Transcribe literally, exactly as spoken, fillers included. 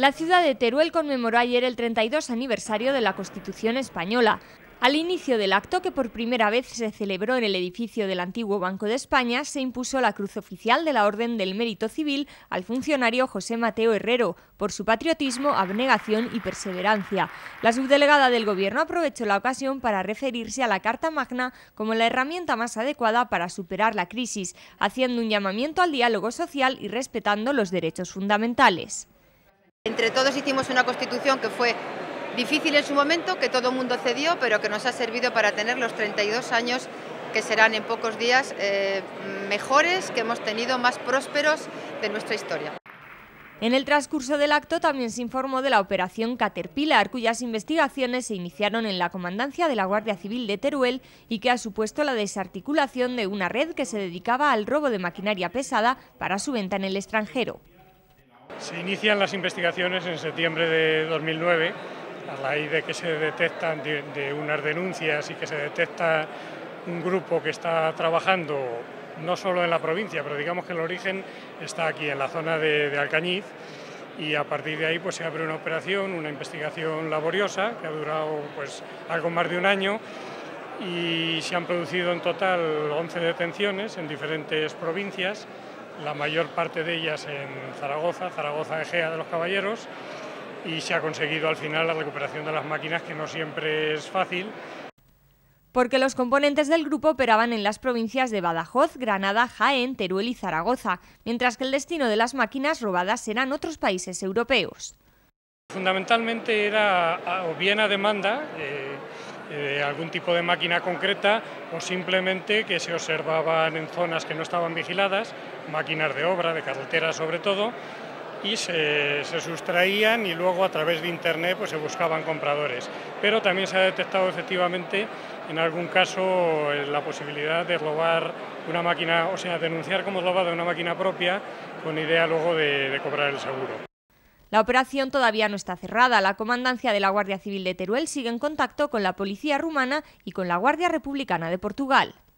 La ciudad de Teruel conmemoró ayer el treinta y dos aniversario de la Constitución española. Al inicio del acto, que por primera vez se celebró en el edificio del antiguo Banco de España, se impuso la Cruz Oficial de la Orden del Mérito Civil al funcionario José Mateo Herrero por su patriotismo, abnegación y perseverancia. La subdelegada del Gobierno aprovechó la ocasión para referirse a la Carta Magna como la herramienta más adecuada para superar la crisis, haciendo un llamamiento al diálogo social y respetando los derechos fundamentales. Entre todos hicimos una Constitución que fue difícil en su momento, que todo el mundo cedió, pero que nos ha servido para tener los treinta y dos años que serán en pocos días eh, mejores, que hemos tenido, más prósperos de nuestra historia. En el transcurso del acto también se informó de la operación Caterpillar, cuyas investigaciones se iniciaron en la Comandancia de la Guardia Civil de Teruel y que ha supuesto la desarticulación de una red que se dedicaba al robo de maquinaria pesada para su venta en el extranjero. Se inician las investigaciones en septiembre de dos mil nueve, a raíz de que se detectan de, de unas denuncias y que se detecta un grupo que está trabajando no solo en la provincia, pero digamos que el origen está aquí en la zona de, de Alcañiz, y a partir de ahí pues se abre una operación, una investigación laboriosa que ha durado pues algo más de un año, y se han producido en total once detenciones en diferentes provincias, la mayor parte de ellas en Zaragoza, Zaragoza Egea de los Caballeros, y se ha conseguido al final la recuperación de las máquinas, que no siempre es fácil. Porque los componentes del grupo operaban en las provincias de Badajoz, Granada, Jaén, Teruel y Zaragoza, mientras que el destino de las máquinas robadas eran otros países europeos. Fundamentalmente era o bien a demanda, eh, de algún tipo de máquina concreta, o simplemente que se observaban en zonas que no estaban vigiladas, máquinas de obra, de carretera sobre todo, y se, se sustraían y luego a través de internet pues se buscaban compradores. Pero también se ha detectado efectivamente en algún caso la posibilidad de robar una máquina, o sea, denunciar como robada una máquina propia con idea luego de, de cobrar el seguro. La operación todavía no está cerrada. La Comandancia de la Guardia Civil de Teruel sigue en contacto con la policía rumana y con la Guardia Republicana de Portugal.